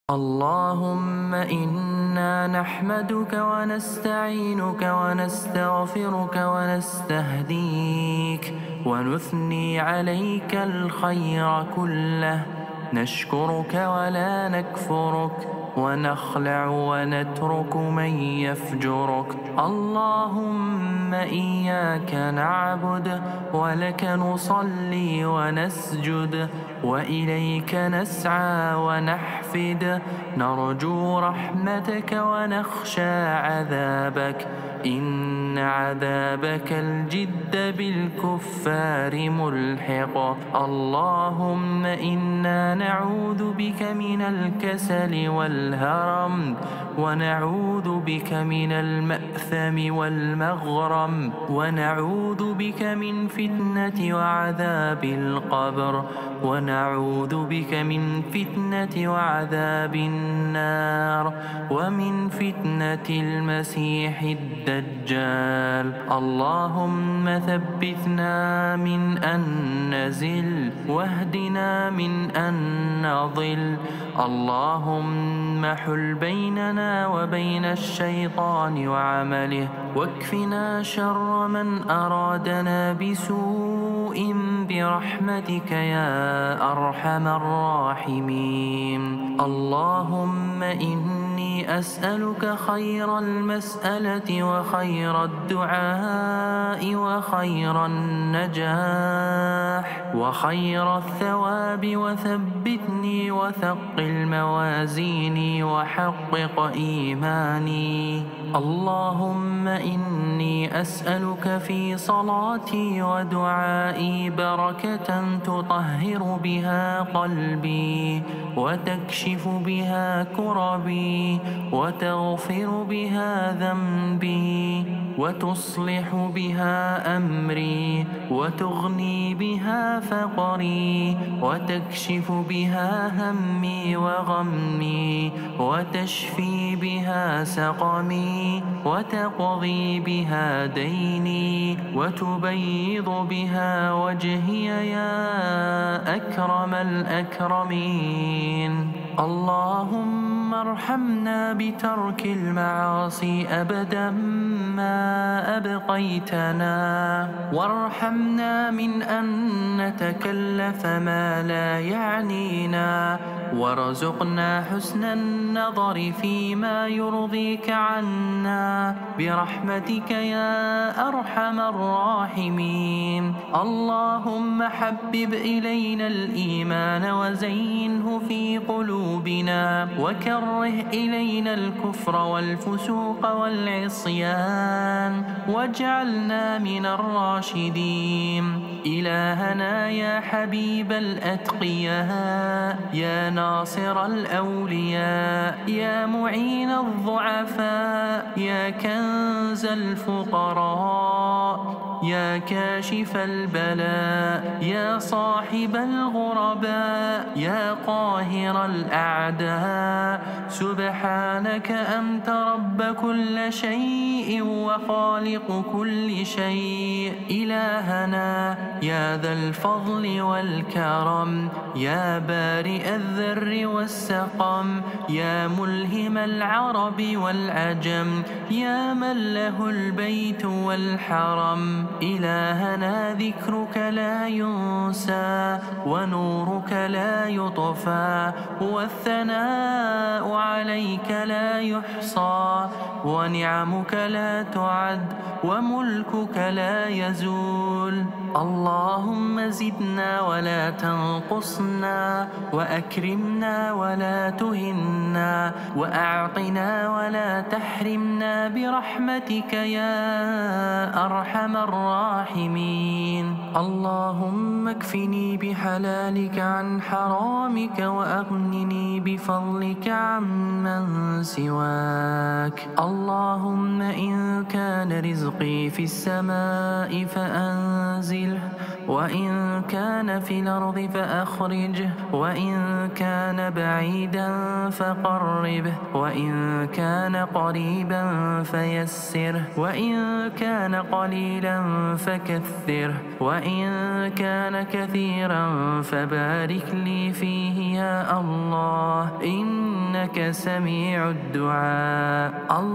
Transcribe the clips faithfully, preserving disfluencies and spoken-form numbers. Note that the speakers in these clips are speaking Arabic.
اللهم إنا نحمدك ونستعينك ونستغفرك ونستهديك ونثني عليك الخير كله، نشكرك ولا نكفرك، ونخلع ونترك من يفجرك. اللهم إياك نعبد ولك نصلي ونسجد وإليك نسعى ونحفد، نرجو رحمتك ونخشى عذابك، إن عذابك الجد بالكفار ملحق. اللهم إنا نعوذ بك من الكسل والهرم، ونعوذ بك من المأثم والمغرم، ونعوذ بك من فتنة وعذاب القبر، ونعوذ بك من فتنة وعذاب النار، ومن فتنة المسيح الدجال. اللهم ثبتنا من أن نزل، واهدنا من أن نضل. اللهم حل بيننا وبين الشيطان وعمله، واكفنا شر من أرادنا بسوء برحمتك يا أرحم الراحمين. اللهم إني أسألك خير المسألة وخير الدعاء وخير النجاح وخير الثواب، وثبتني وثقل موازيني وحقق إيماني. اللهم إني أسألك في صلاتي ودعائي بركة تطهر بها قلبي، وتكشف بها كربي، وتغفر بها ذنبي، وتصلح بها أمري، وتغني بها فقري، وتكشف بها همي وغمي، وتشفي بها سقمي، وتقضي بها ديني، وتبيض بها وجهي يا أكرم الأكرمين. اللهم ارحمنا بترك المعاصي أبدا ما أبقيتنا، وارحمنا من أن نتكلف ما لا يعنينا، وارزقنا حسن النظر فيما يرضيك عنا برحمتك يا أرحم الراحمين. اللهم حبب إلينا الإيمان وزينه في قلوبنا، وكره إلينا الكفر والفسوق والعصيان، واجعلنا من الراشدين. إلهنا يا حبيب الأتقياء، يا ناصر الأولياء، يا معين الضعفاء، يا كنز الفقراء، يا كاشف البلاء، يا صاحب الغرباء، يا قاهر الأعداء، سبحانك أنت رب كل شيء وخالق كل شيء. إلهنا يا ذا الفضل والكرم، يا بارئ الذر والسقم، يا ملهم العرب والعجم، يا من له البيت والحرم. إلهنا ذكرك لا ينسى، ونورك لا يطفى، والثناء عليك لا يحصى، ونعمك لا تعد، وملكك لا يزول. اللهم زدنا ولا تنقصنا، وأكرمنا ولا تهنا، وأعطنا ولا تحرمنا برحمتك يا أرحم الراحمين. اللهم اكفني بحلالك عن حرامك، وأغنني بفضلك عمن سواك. اللهم إن كان رزقي في السماء فأنزله، وإن كان في الأرض فأخرجه، وإن كان بعيدا فقربه، وإن كان قريبا فيسره، وإن كان قليلا فكثره. وإن كان كثيرا فبارك لي فيه يا الله إنك سميع الدعاء.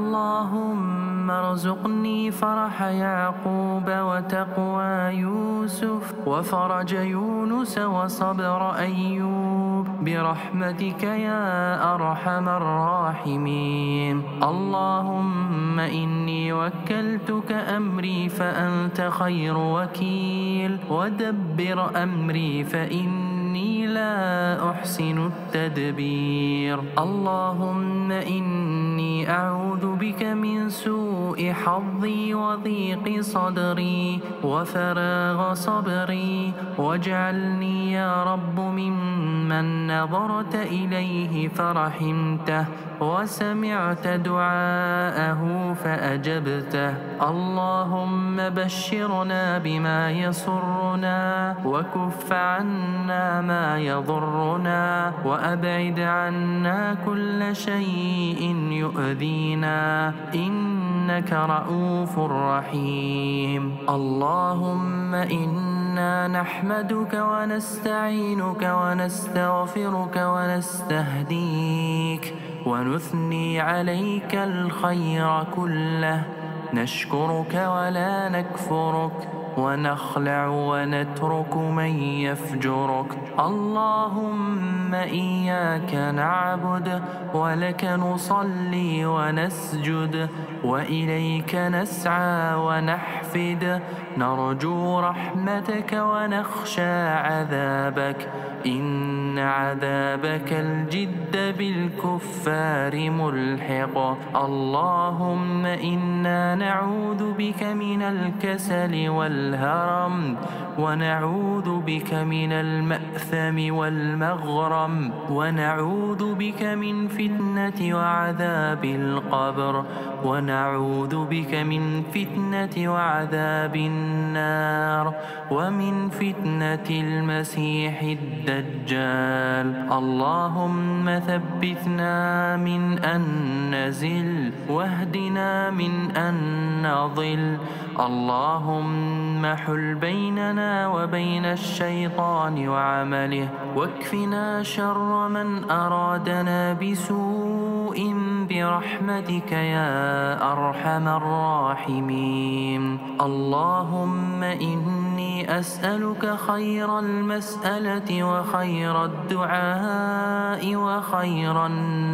اللهم ارزقني فرح يعقوب وتقوى يوسف وفرج يونس وصبر أيوب برحمتك يا أرحم الراحمين. اللهم إني وكلتك أمري فأنت خير وكيل ودبر أمري فإني لا أحسن التدبير. اللهم إني أعوذ بك من سوء حظي وضيق صدري وفراغ صبري واجعلني يا رب ممن نظرت إليه فرحمته وسمعت دعاءه فأجبته. اللهم بشرنا بما يسرنا وكف عنا ما يضرنا وأبعد عنا كل شيء يؤذينا إنك رؤوف رحيم. اللهم إنا نحمدك ونستعينك ونستغفرك ونستهديك ونثني عليك الخير كله نشكرك ولا نكفرك ونخلع ونترك من يفجرك. اللهم إياك نعبد ولك نصلي ونسجد وإليك نسعى ونحفد نرجو رحمتك ونخشى عذابك إن عذابك الجد بالكفار ملحق. اللهم إنا نعوذ بك من الكسل والهرم ونعوذ بك من المأثم والمغرم ونعوذ بك من فتنة وعذاب القبر ونعوذ بك من فتنة وعذاب النار ومن فتنة المسيح الدجال. اللهم ثبتنا من أن نزل واهدنا من أن نضل. اللهم حل بيننا وبين الشيطان وعمله واكفنا شر من أرادنا بسوء برحمتك يا أرحم الراحمين. اللهم إني أسألك خير المسألة وخير الدعاء وخير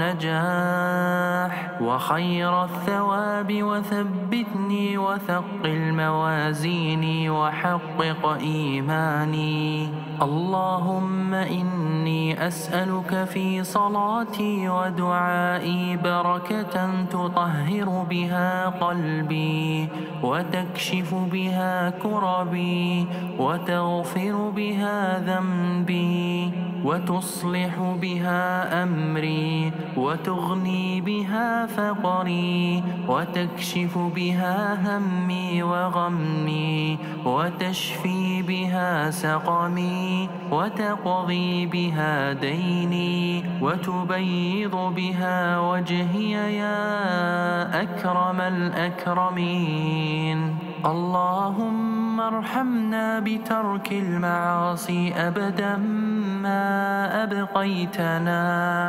النجاح وخير الثواب وثبتني وثقل موازيني وحقق إيماني. اللهم إني أسألك في صلاتي ودعائي بركة تطهر بها قلبي وتكشف بها كربي وتغفر بها ذنبي وتصلح بها أمري وتغني بها فقري وتكشف بها همي وغمي وتشفي بها سقمي وتقضي بها ديني وتبيض بها وجهي يا أكرم الأكرمين. اللهم ارحمنا بترك المعاصي أبدا ما أبقيتنا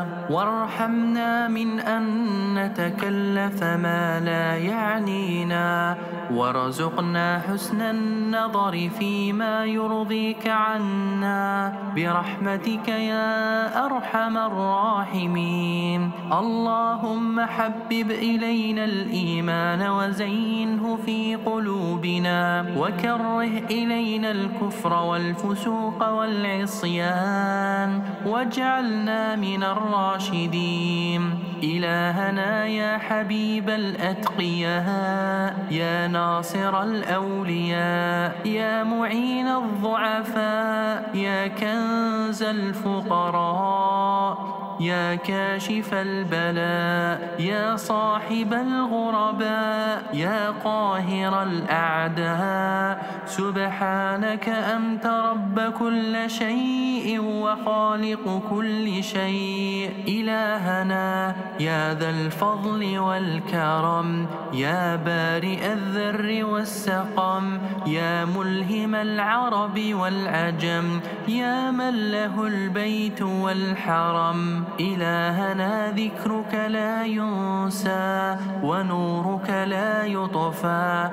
وارحمنا من أن نتكلف ما لا يعنينا وارزقنا حسن النظر فيما يرضيك عنا برحمتك يا أرحم الراحمين. اللهم حبب إلينا الإيمان وزينه في قلوبنا وكره إلينا الكفر والفسوق والعصيان واجعلنا من الراشدين. إلهنا يا حبيب الأتقياء يا ناصر الأولياء يا معين الضعفاء يا كنز الفقراء يا كاشف البلاء يا صاحب الغرباء يا قاهر الأعداء سبحانك أنت رب كل شيء وخالق كل شيء إلهنا يا ذا الفضل والكرم يا بارئ الذر والسقم يا ملهم العرب والعجم يا من له البيت والحرم إلهنا ذكرك لا ينسى ونورك لا يطفى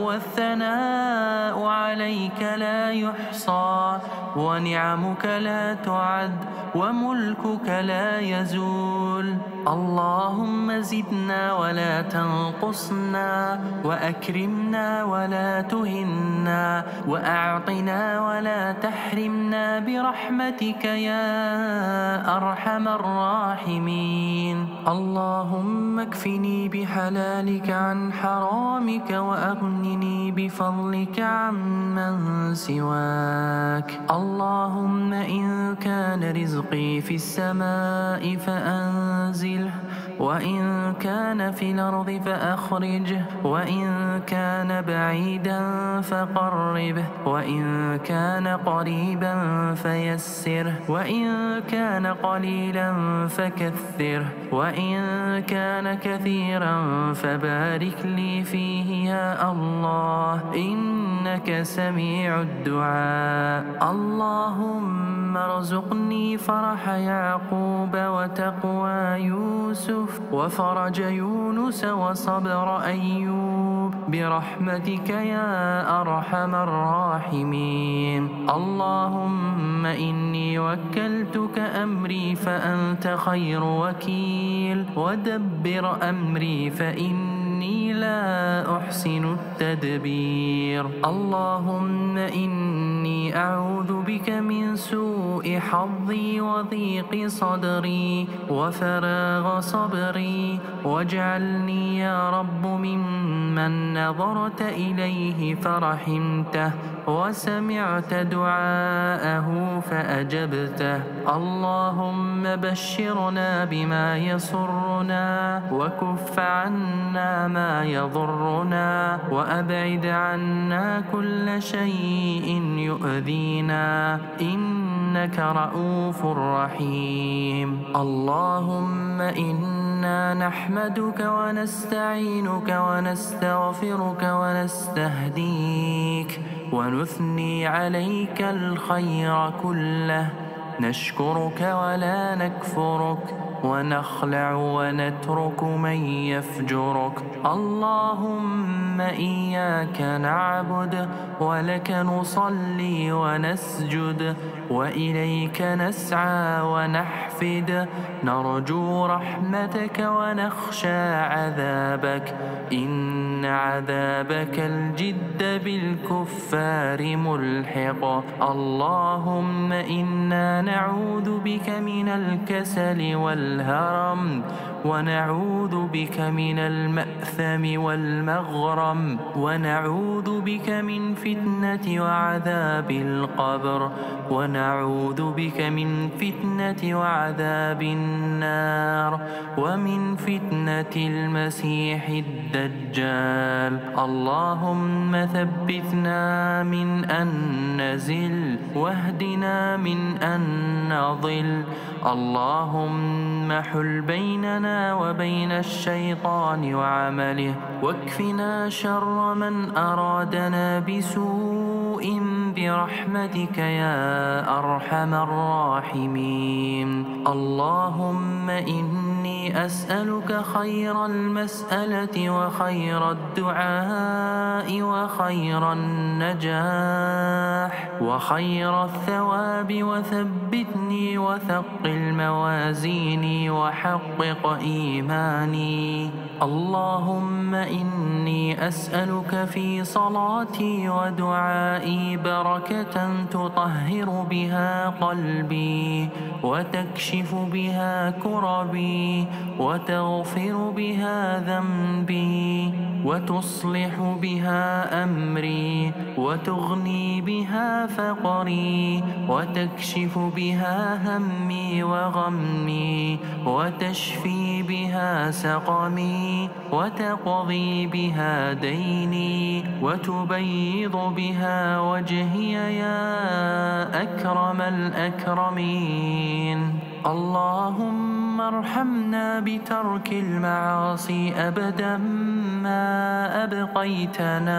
والثناء عليك لا يحصى ونعمك لا تعد وملكك لا يزول اللهم زدنا ولا تنقصنا وأكرمنا ولا تهنا وأعطنا ولا تحرمنا برحمتك يا أرحم الراحمين اللهم اكفني بحلالك عن حرامك وأغنني بفضلك عمن سواك اللهم إن كان رزقي في السماء فأنزله وإن كان في الأرض فأخرجه وإن كان بعيدا فقربه وإن كان قريبا فيسره وإن كان قليلا فكثره وإن كان كثيرا فبارك لي فيه يا الله إنك سميع الدعاء اللهم ارزقني فرح يعقوب وتقوى يوسف وفرج يونس وصبر أيوب برحمتك يا أرحم الراحمين اللهم إني وكلتك أمري فأنت خير وكيل ودبر أمري فإني لا أحسن التدبير اللهم إني أعوذ بك من سوء حظي وضيق صدري وفراغ صبري واجعلني يا رب ممن نظرت إليه فرحمته وسمعت دعاءه فأجبته اللهم بشرنا بما يسرنا وكف عنا ما يضرنا وأبعد عنا كل شيء يؤذينا إنك رؤوف رحيم اللهم إنا نحمدك ونستعينك ونستغفرك ونستهديك ونثني عليك الخير كله نشكرك ولا نكفرك ونخلع ونترك من يفجرك اللهم إياك نعبد ولك نصلي ونسجد وإليك نسعى ونحفد نرجو رحمتك ونخشى عذابك إن عذابك الجد بالكفار ملحق اللهم إنا نعوذ بك من الكسل والهرم ونعوذ بك من المأثم والمغرم ونعوذ بك من فتنة وعذاب القبر ونعوذ بك من فتنة وعذاب النار ومن فتنة المسيح الدجال اللهم ثبتنا من أن نزل واهدنا من أن نضل اللهم حل بيننا وبين الشيطان وعمله واكفنا شر من أرادنا بسوء برحمتك يا أرحم الراحمين اللهم إني أسألك خير المسألة وخير الدعاء وخير النجاح وخير الثواب وثبتني وثقل موازيني وحقق إيماني اللهم إني أسألك في صلاتي ودعائي بركة تطهر بها قلبي وتكشف بها كربي وتغفر بها ذنبي وتصلح بها أمري وتغني بها فقري وتكشف بها همي وغمي وتشفي بها سقمي وتقضي بها ديني وتبيض بها وجهي يا أكرم الأكرمين. اللهم ارحمنا بترك المعاصي أبدا ما أبقيتنا،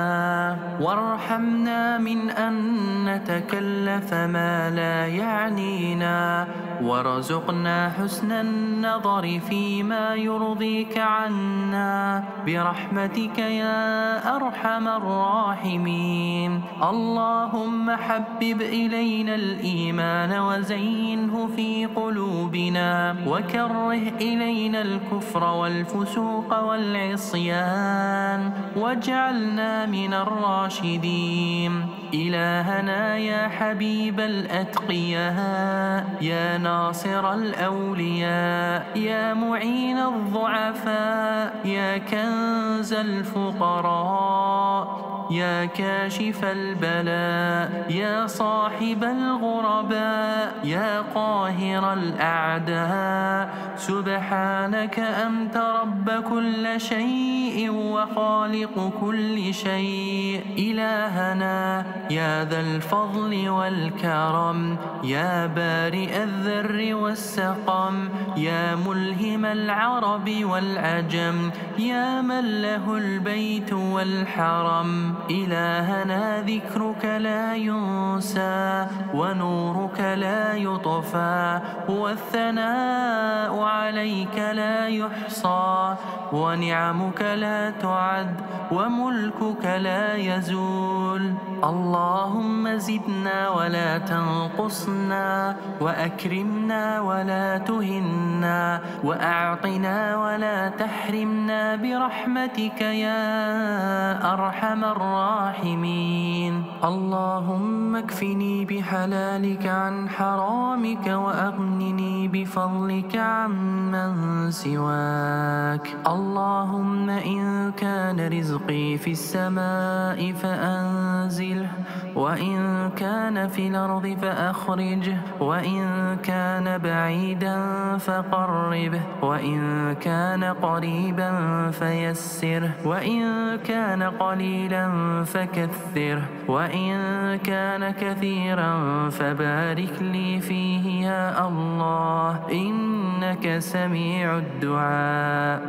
وارحمنا من أن نتكلف ما لا يعنينا، وارزقنا حسن النظر فيما يرضيك عنا برحمتك يا أرحم الراحمين. اللهم حبب إلينا الإيمان وزينه في قلوبنا، وكره إلينا الكفر والفسوق والعصيان، واجعلنا من الراشدين. إلهنا يا حبيب الأتقياء، يا ناصر الأولياء، يا معين الضعفاء، يا كنز الفقراء، يا كاشف البلاء، يا صاحب الغرباء، يا قاهر الأعداء، سبحانك أنت رب كل شيء وخالق كل شيء. إلهنا يا ذا الفضل والكرم، يا بارئ الذر والسقم، يا ملهم العرب والعجم، يا من له البيت والحرم. إلهنا ذكرك لا ينسى، ونورك لا يطفى، والثناء عليك لا يحصى، ونعمك لا تعد، وملكك لا يزول. اللهم زدنا ولا تنقصنا، وأكرمنا ولا تهنا، وأعطنا ولا تحرمنا برحمتك يا أرحم الراحمين. اللهم اكفني بحلالك عن حرامك، وأغنني بفضلك عمن سواك. اللهم إن كان رزقي في السماء فأنزله، وإن كان في الأرض فأخرجه، وإن كان بعيدا فقربه، وإن كان قريبا فيسره، وإن كان قليلا فكثره، وإن كان كثيرا فبارك لي فيه يا الله، إنك سميع الدعاء.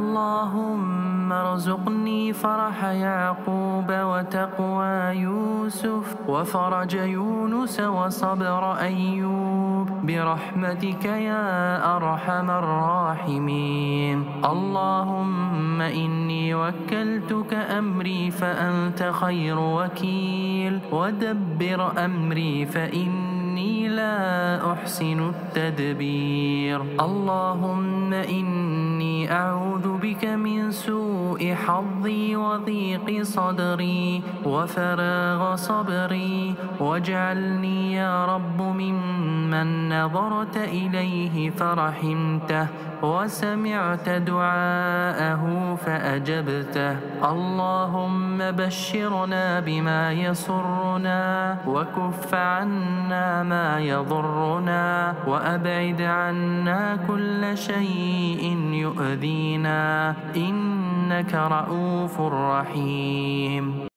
اللهم ارزقني فرح يعقوب وتقوى يوسف وفرج يونس وصبر أيوب برحمتك يا أرحم الراحمين. اللهم إني وكلتك أمري فأنت خير وكيل، ودبر أمري فإني لا أحسن التدبير. اللهم إني أعوذ بك من سوء حظي وضيق صدري وفراغ صبري، واجعلني يا رب ممن نظرت إليه فرحمته، وسمعت دعاءه فأجبته. اللهم بشرنا بما يسرنا، وكف عنا ما يضرنا، وأبعد عنا كل شيء يؤذينا، إنك رؤوف رحيم.